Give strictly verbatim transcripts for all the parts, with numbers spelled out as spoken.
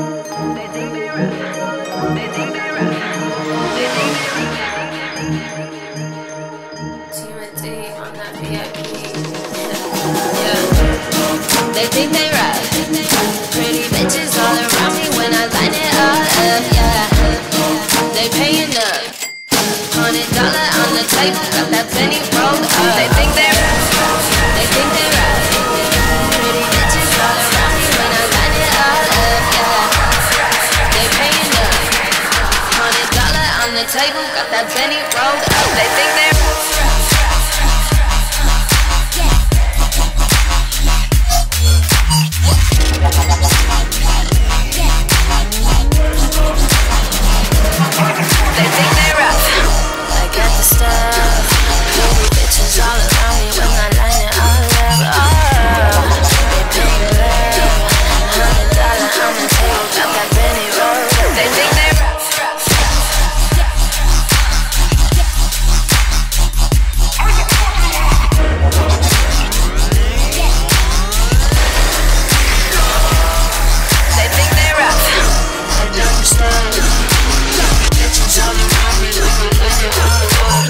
They think they rough. They think they rough. They think they rough. T on that V I P. Yeah. They think they rough. Pretty bitches all around me when I line it all up. Yeah. They paying up. Hundred dollar on the table, got that penny rolled up. They think they rough. They think they rough. Pretty bitches all around me when I line it all up. Yeah. They paying up. Hundred dollar on the table, got that penny rolled up. They think they rough. They think they rough. I got the stuff. Pretty bitches all around me when I line it all up. Oh, they pay me love. Hundred dollar on the table, got that penny roll. They think they rough. They think they rough. I got the stuff. Bitches all around me when I line it all up.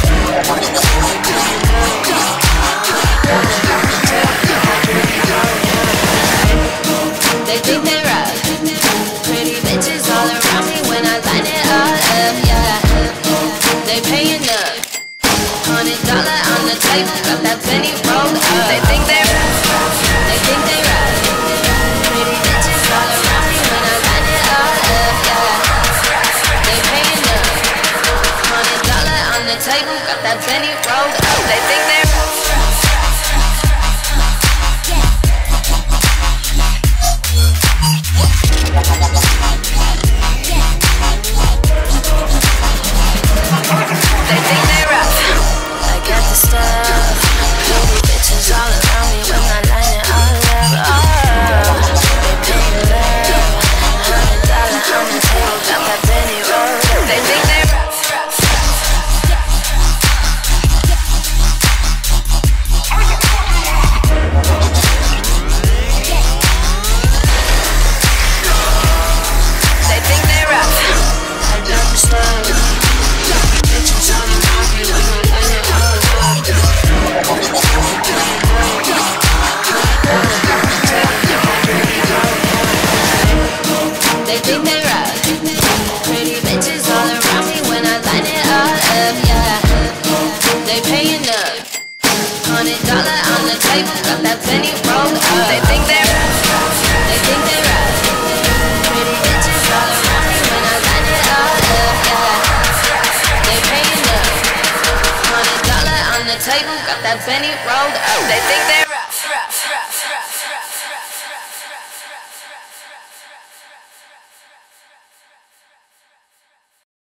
They think they rough. Pretty bitches all around me when I line it all up, yeah. They paying up. Hundred dollar on the table, got that penny rolled up. They think they rough. They think they rough. Pretty bitches all around me when I line it all up, yeah. They paying up. Hundred dollar on the table, got that penny rolled up. They think they rough. They think they rough. I got the stuff. Pretty bitches all around me when I line it all up. Oh, they pay me love. Hundred dollar on the table, got that penny roll. They think they rough. They think they rough. I got the stuff. Bitches all around me when I line it all up. They think they rough. Pretty bitches all around me when I line it all up, yeah. They paying up. Hundred dollar on the table, got that penny rolled up. They think they rough. They think they rough. Pretty bitches all around me when I line it all up, yeah. They paying up. Hundred dollar on the table, got that penny rolled up. They think they